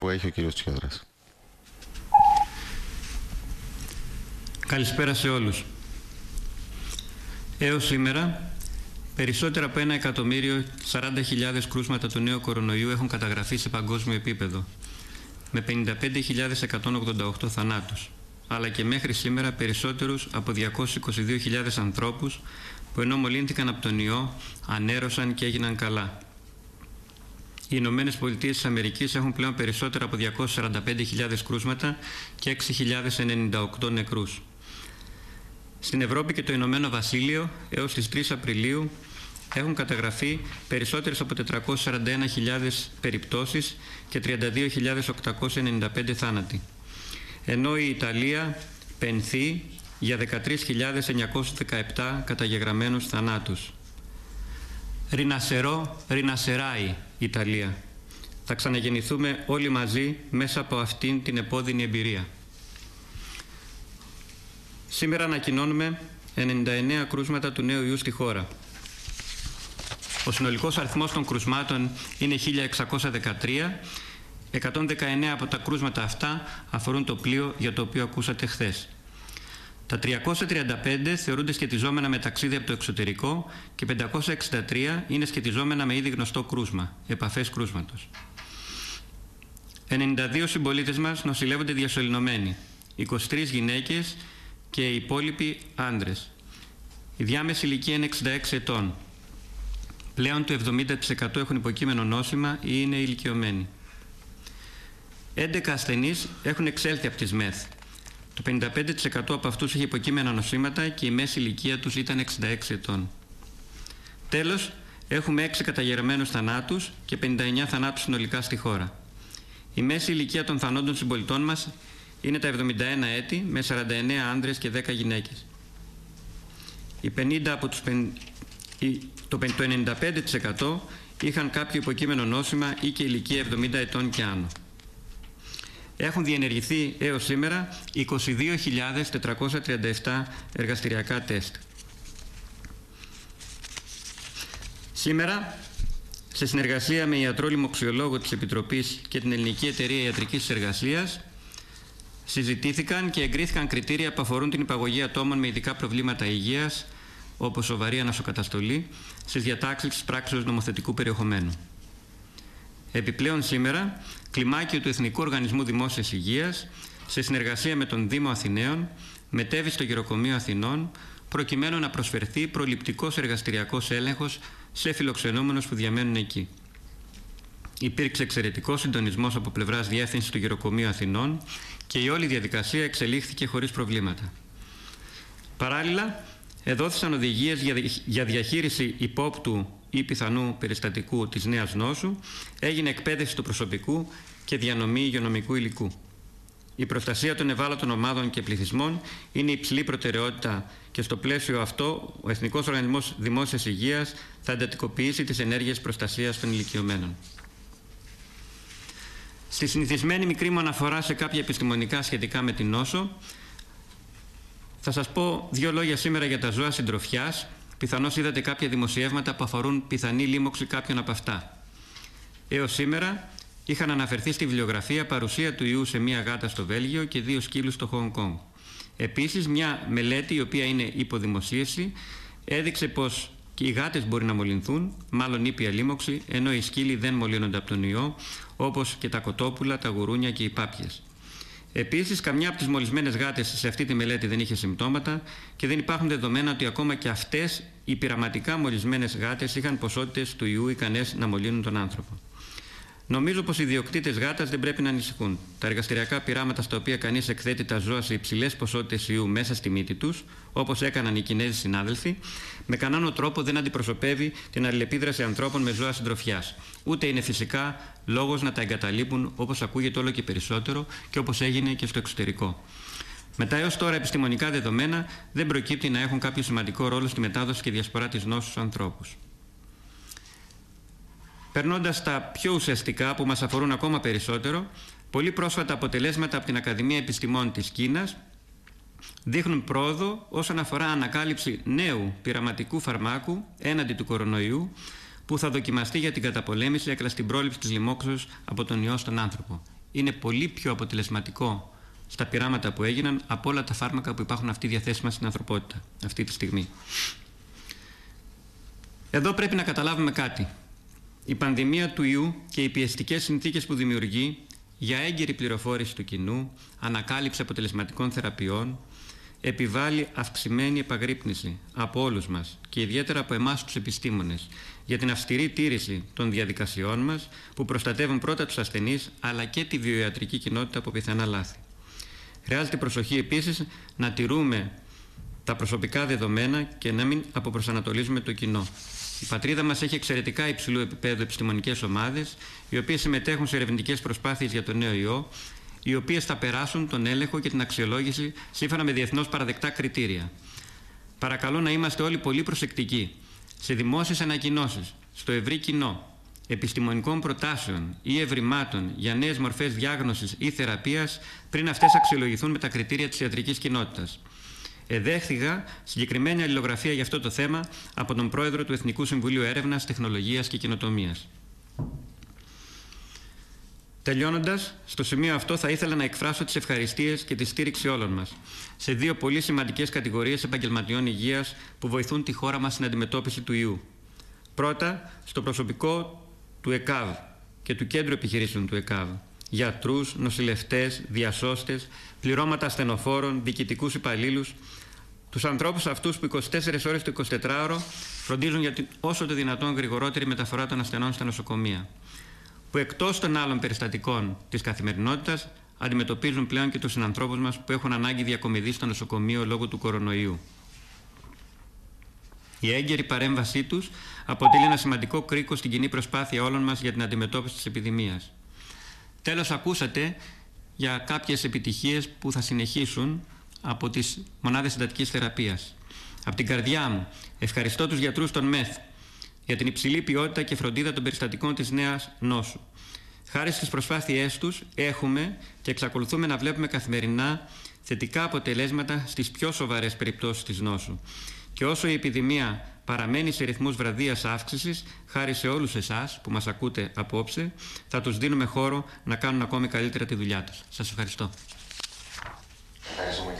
που έχει ο κύριος Τσιόδρας. Καλησπέρα σε όλους. Έως σήμερα, περισσότερα από 1.040.000 κρούσματα του νέου κορονοϊού έχουν καταγραφεί σε παγκόσμιο επίπεδο, με 55.188 θανάτους, αλλά και μέχρι σήμερα περισσότερους από 222.000 ανθρώπους που ενώ μολύνθηκαν από τον ιό, ανέρρωσαν και έγιναν καλά. Οι Ηνωμένες Πολιτείες της Αμερικής έχουν πλέον περισσότερα από 245.000 κρούσματα και 6.098 νεκρούς. Στην Ευρώπη και το Ηνωμένο Βασίλειο έως τις 3 Απριλίου έχουν καταγραφεί περισσότερες από 441.000 περιπτώσεις και 32.895 θάνατοι. Ενώ η Ιταλία πενθεί για 13.917 καταγεγραμμένους θανάτους. Ρινασεράει Ιταλία. Θα ξαναγεννηθούμε όλοι μαζί μέσα από αυτήν την επώδυνη εμπειρία. Σήμερα ανακοινώνουμε 99 κρούσματα του νέου ιού στη χώρα. Ο συνολικός αριθμός των κρουσμάτων είναι 1.613. 119 από τα κρούσματα αυτά αφορούν το πλοίο για το οποίο ακούσατε χθες. Τα 335 θεωρούνται σχετιζόμενα με ταξίδι από το εξωτερικό και 563 είναι σχετιζόμενα με ήδη γνωστό κρούσμα, επαφές κρούσματος. 92 συμπολίτες μας νοσηλεύονται διασωληνωμένοι, 23 γυναίκες και οι υπόλοιποι άντρες. Η διάμεση ηλικία είναι 66 ετών. Πλέον το 70% έχουν υποκείμενο νόσημα ή είναι ηλικιωμένοι. 11 ασθενείς έχουν εξέλθει από τις ΜΕΘ. Το 55% από αυτούς είχε υποκείμενα νοσήματα και η μέση ηλικία τους ήταν 66 ετών. Τέλος, έχουμε 6 καταγεγραμμένους θανάτους και 59 θανάτους συνολικά στη χώρα. Η μέση ηλικία των θανόντων συμπολιτών μας είναι τα 71 έτη με 49 άνδρες και 10 γυναίκες. Το 95% είχαν κάποιο υποκείμενο νόσημα ή και ηλικία 70 ετών και άνω. Έχουν διενεργηθεί έως σήμερα 22.437 εργαστηριακά τεστ. Σήμερα, σε συνεργασία με ιατρό λοιμοξιολόγο της Επιτροπής και την Ελληνική Εταιρεία Ιατρικής Εργασίας, συζητήθηκαν και εγκρίθηκαν κριτήρια που αφορούν την υπαγωγή ατόμων με ειδικά προβλήματα υγείας, όπως σοβαρή ανασοκαταστολή, στις διατάξεις της πράξεως νομοθετικού περιεχομένου. Επιπλέον σήμερα, κλιμάκιο του Εθνικού Οργανισμού Δημόσιας Υγείας, σε συνεργασία με τον Δήμο Αθηναίων, μετέβη στο Γεροκομείο Αθηνών, προκειμένου να προσφερθεί προληπτικός εργαστηριακός έλεγχος σε φιλοξενούμενους που διαμένουν εκεί. Υπήρξε εξαιρετικός συντονισμός από πλευράς διεύθυνσης του Γεροκομείου Αθηνών και η όλη διαδικασία εξελίχθηκε χωρίς προβλήματα. Παράλληλα, εδόθησαν οδηγίες για διαχείριση υπόπτου ή πιθανού περιστατικού της νέας νόσου, έγινε εκπαίδευση του προσωπικού και διανομή υγειονομικού υλικού. Η προστασία των ευάλωτων ομάδων και πληθυσμών είναι υψηλή προτεραιότητα και στο πλαίσιο αυτό ο Εθνικός Οργανισμός Δημόσιας Υγείας θα εντατικοποιήσει τις ενέργειες προστασίας των ηλικιωμένων. Στη συνηθισμένη μικρή μου αναφορά σε κάποια επιστημονικά σχετικά με την νόσο, θα σας πω 2 λόγια σήμερα για τα ζώα συντροφιάς. Πιθανώς είδατε κάποια δημοσιεύματα που αφορούν πιθανή λίμωξη κάποιων από αυτά. Έως σήμερα είχαν αναφερθεί στη βιβλιογραφία παρουσία του ιού σε μία γάτα στο Βέλγιο και 2 σκύλους στο Χονγκ Κονγκ. Επίσης, μια μελέτη, η οποία είναι υποδημοσίευση, έδειξε πως και οι γάτες μπορεί να μολυνθούν, μάλλον ήπια λίμωξη, ενώ οι σκύλοι δεν μολύνονται από τον ιό, όπως και τα κοτόπουλα, τα γουρούνια και οι πάπιες. Επίσης, καμιά από τις μολυσμένες γάτες σε αυτή τη μελέτη δεν είχε συμπτώματα και δεν υπάρχουν δεδομένα ότι ακόμα και αυτές οι πειραματικά μολυσμένες γάτες είχαν ποσότητες του ιού ικανές να μολύνουν τον άνθρωπο. Νομίζω πως οι ιδιοκτήτες γάτας δεν πρέπει να ανησυχούν. Τα εργαστηριακά πειράματα στα οποία κανείς εκθέτει τα ζώα σε υψηλές ποσότητες ιού μέσα στη μύτη τους, όπως έκαναν οι Κινέζοι συνάδελφοι, με κανέναν τρόπο δεν αντιπροσωπεύει την αλληλεπίδραση ανθρώπων με ζώα συντροφιάς. Ούτε είναι φυσικά λόγος να τα εγκαταλείπουν, όπως ακούγεται όλο και περισσότερο και όπως έγινε και στο εξωτερικό. Με τα έως τώρα επιστημονικά δεδομένα δεν προκύπτει να έχουν κάποιο σημαντικό ρόλο στη μετάδοση και διασπορά της νόσου στους ανθρώπους. Περνώντας στα πιο ουσιαστικά που μας αφορούν ακόμα περισσότερο, πολύ πρόσφατα αποτελέσματα από την Ακαδημία Επιστημών της Κίνας δείχνουν πρόοδο όσον αφορά ανακάλυψη νέου πειραματικού φαρμάκου έναντι του κορονοϊού που θα δοκιμαστεί για την καταπολέμηση αλλά στην πρόληψη της λοιμόξεως από τον ιό στον άνθρωπο. είναι πολύ πιο αποτελεσματικό στα πειράματα που έγιναν από όλα τα φάρμακα που υπάρχουν αυτή διαθέσιμα στην ανθρωπότητα αυτή τη στιγμή. Εδώ πρέπει να καταλάβουμε κάτι. Η πανδημία του ιού και οι πιεστικές συνθήκες που δημιουργεί για έγκαιρη πληροφόρηση του κοινού, ανακάλυψη αποτελεσματικών θεραπείων, επιβάλλει αυξημένη επαγρύπνηση από όλους μας και ιδιαίτερα από εμάς τους επιστήμονες για την αυστηρή τήρηση των διαδικασιών μας που προστατεύουν πρώτα τους ασθενείς αλλά και τη βιοιατρική κοινότητα από πιθανά λάθη. Χρειάζεται προσοχή επίσης να τηρούμε τα προσωπικά δεδομένα και να μην αποπροσανατολίζουμε το κοινό. Η πατρίδα μας έχει εξαιρετικά υψηλού επίπεδου επιστημονικές ομάδες, οι οποίες συμμετέχουν σε ερευνητικές προσπάθειες για τον νέο ιό, οι οποίες θα περάσουν τον έλεγχο και την αξιολόγηση σύμφωνα με διεθνώς παραδεκτά κριτήρια. Παρακαλώ να είμαστε όλοι πολύ προσεκτικοί σε δημόσιες ανακοινώσεις, στο ευρύ κοινό, επιστημονικών προτάσεων ή ευρημάτων για νέες μορφές διάγνωσης ή θεραπείας πριν αυτές αξιολογηθούν με τα κριτήρια της ιατρικής κοινότητας. Εδέχθηκα συγκεκριμένη αλληλογραφία για αυτό το θέμα από τον πρόεδρο του Εθνικού Συμβουλίου Έρευνας, Τεχνολογίας και Καινοτομίας. Τελειώνοντας, στο σημείο αυτό θα ήθελα να εκφράσω τις ευχαριστίες και τη στήριξη όλων μας σε δύο πολύ σημαντικές κατηγορίες επαγγελματιών υγείας που βοηθούν τη χώρα μας στην αντιμετώπιση του ιού. Πρώτα, στο προσωπικό του ΕΚΑΒ και του Κέντρου Επιχειρήσεων του ΕΚΑΒ. Γιατρούς, νοσηλευτές, διασώστες, πληρώματα ασθενοφόρων, διοικητικούς υπαλλήλους, τους ανθρώπους αυτούς που 24 ώρες το 24ωρο φροντίζουν για την όσο το δυνατόν γρηγορότερη μεταφορά των ασθενών στα νοσοκομεία, που εκτός των άλλων περιστατικών της καθημερινότητας αντιμετωπίζουν πλέον και τους συνανθρώπους μας που έχουν ανάγκη διακομιδής στο νοσοκομείο λόγω του κορονοϊού. Η έγκαιρη παρέμβασή τους αποτελεί ένα σημαντικό κρίκο στην κοινή προσπάθεια όλων μας για την αντιμετώπιση της επιδημίας. Τέλος, ακούσατε για κάποιες επιτυχίες που θα συνεχίσουν από τις μονάδες εντατικής θεραπείας. Από την καρδιά μου ευχαριστώ τους γιατρούς των ΜΕΘ για την υψηλή ποιότητα και φροντίδα των περιστατικών της νέας νόσου. Χάρη στις προσπάθειές τους έχουμε και εξακολουθούμε να βλέπουμε καθημερινά θετικά αποτελέσματα στις πιο σοβαρές περιπτώσεις της νόσου. Και όσο η επιδημία παραμένει σε ρυθμούς βραδίας αύξησης, χάρη σε όλους εσάς που μας ακούτε απόψε, θα τους δίνουμε χώρο να κάνουν ακόμη καλύτερα τη δουλειά τους. Σας ευχαριστώ. Ευχαριστούμε.